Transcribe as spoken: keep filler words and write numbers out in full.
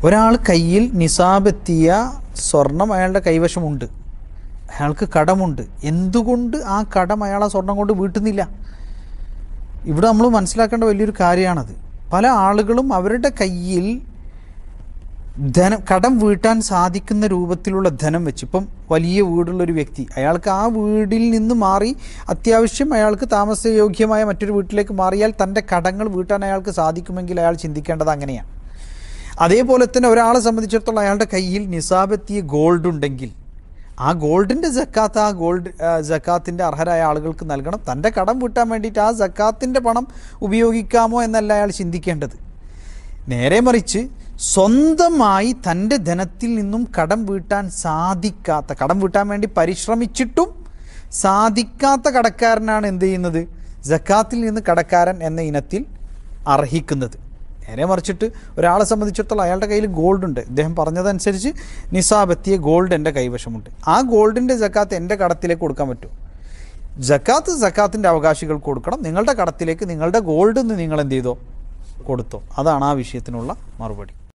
ഒരാൾ കയ്യിൽ നിസാബെത്തിയ സ്വർണം അയാളുടെ കൈവശമുണ്ട്, അയാൾക്ക് കടമുണ്ട്. എന്തുകൊണ്ട് ആ കടം അയാൾ ആ സ്വർണം കൊണ്ട് വീട്ടുന്നില്ല? ഇവിടെ നമ്മൾ മനസ്സിലാക്കേണ്ട വലിയൊരു കാര്യമാണത്. പല ആളുകളും അവരുടെ കയ്യിൽ ധനം കടം വീട്ടാൻ സാധിക്കുന്ന രൂപത്തിലുള്ള ധനം വെച്ച്, ഇപ്പം വലിയ വീടുള്ളൊരു വ്യക്തി, അയാൾക്ക് ആ വീടിൽ നിന്ന് മാറി അത്യാവശ്യം അയാൾക്ക് താമസയോഗ്യമായ മറ്റൊരു വീട്ടിലേക്ക് മാറിയാൽ തൻ്റെ കടങ്ങൾ വീട്ടാൻ അയാൾക്ക് സാധിക്കുമെങ്കിൽ അയാൾ ചിന്തിക്കേണ്ടത് അങ്ങനെയാണ്. അതേപോലെ തന്നെ ഒരാളെ സംബന്ധിച്ചിടത്തോളം അയാളുടെ കയ്യിൽ നിസാബെത്തിയ ഗോൾഡ് ഉണ്ടെങ്കിൽ ആ ഗോൾഡിൻ്റെ സക്കാത്ത് ആ ഗോൾഡ് സക്കാത്തിൻ്റെ അർഹരായ ആളുകൾക്ക് നൽകണം. തൻ്റെ കടം വീട്ടാൻ വേണ്ടിയിട്ട് ആ സക്കാത്തിൻ്റെ പണം ഉപയോഗിക്കാമോ എന്നല്ല അയാൾ ചിന്തിക്കേണ്ടത്. നേരെ മറിച്ച് സ്വന്തമായി തൻ്റെ ധനത്തിൽ നിന്നും കടം വീട്ടാൻ സാധിക്കാത്ത, കടം വീട്ടാൻ വേണ്ടി പരിശ്രമിച്ചിട്ടും സാധിക്കാത്ത കടക്കാരനാണ് എന്ത് ചെയ്യുന്നത്? സക്കാത്തിൽ നിന്ന് കടക്കാരൻ എന്ന ഇനത്തിൽ അർഹിക്കുന്നത്. നേരെ മറിച്ചിട്ട് ഒരാളെ സംബന്ധിച്ചിടത്തോളം അയാളുടെ കയ്യിൽ ഗോൾഡ് ഉണ്ട്, ഇദ്ദേഹം പറഞ്ഞതനുസരിച്ച് നിസാബെത്തിയ ഗോൾഡ് എൻ്റെ കൈവശമുണ്ട്, ആ ഗോൾഡിൻ്റെ സക്കാത്ത് എൻ്റെ കടത്തിലേക്ക് കൊടുക്കാൻ പറ്റുമോ? സക്കാത്ത് സക്കാത്തിൻ്റെ അവകാശികൾക്ക് കൊടുക്കണം. നിങ്ങളുടെ കടത്തിലേക്ക് നിങ്ങളുടെ ഗോൾഡ് നിന്ന് നിങ്ങൾ എന്ത് ചെയ്തോ കൊടുത്തോ. അതാണ് ആ വിഷയത്തിനുള്ള മറുപടി.